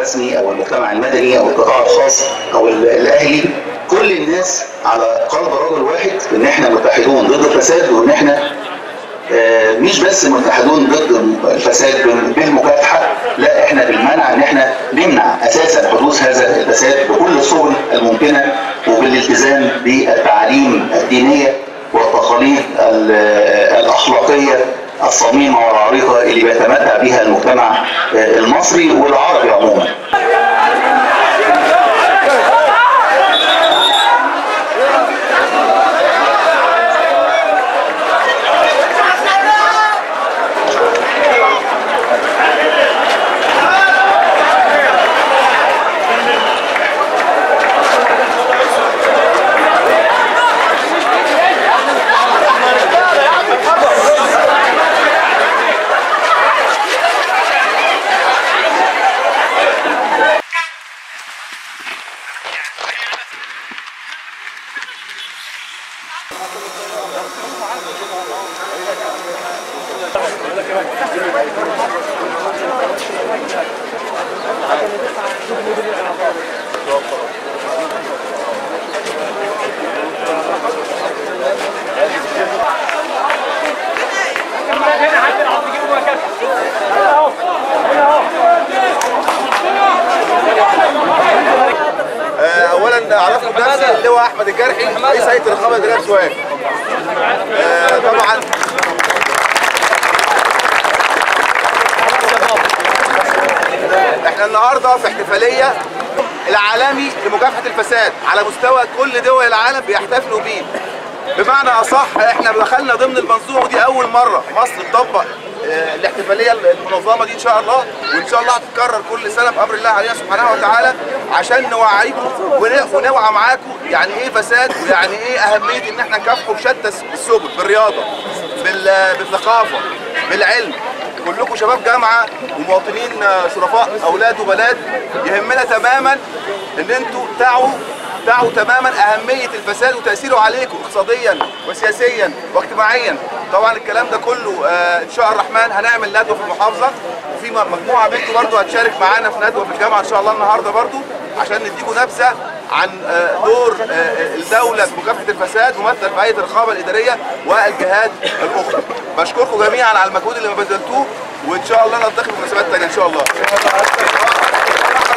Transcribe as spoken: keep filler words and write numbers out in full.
الرسمي او المجتمع المدني او القطاع الخاص او الاهلي، كل الناس على قلب رجل واحد ان احنا متحدون ضد الفساد، وان احنا مش بس متحدون ضد الفساد بالمكافحه، لا احنا بالمنع، ان احنا نمنع اساسا حدوث هذا الفساد بكل السبل الممكنه، وبالالتزام بالتعاليم الدينيه والتقاليد الاخلاقيه الصميمه والعريقه اللي بيتمتع بها المجتمع المصري والعربي عموما. اولا اعرفكم بنفسي، اللواء احمد الجرحي، رئيس هيئه الرقابه الاداريه بسوهاج. طبعا احنا النهارده في احتفاليه العالمي لمكافحه الفساد على مستوى كل دول العالم بيحتفلوا بيه. بمعنى اصح احنا دخلنا ضمن المنظومه، ودي اول مره مصر تطبق الاحتفاليه المنظمه دي ان شاء الله، وان شاء الله هتتكرر كل سنه بامر الله علينا سبحانه وتعالى، عشان نوعيكم ونوعى معاكم يعني ايه فساد، ويعني ايه اهميه ان احنا نكافحه بشتى السبل، بالرياضه، بالثقافه، بالعلم. كلكم شباب جامعه ومواطنين شرفاء، اولاد وبنات، يهمنا تماما ان انتوا تعوا تعوا تماما اهميه الفساد وتاثيره عليكم اقتصاديا وسياسيا واجتماعيا. طبعا الكلام ده كله آه ان شاء الرحمن هنعمل ندوه في المحافظه، وفي مجموعه منكم برضه هتشارك معانا في ندوه في الجامعه ان شاء الله النهارده برضه، عشان نديكم نبذه عن آه دور آه الدوله في مكافحه الفساد ممثل في هيئه الرقابه الاداريه والجهات الاخرى. بشكركم جميعا على المجهود اللي بذلتوه، وان شاء الله نلتقي في مناسبات ثانيه ان شاء الله.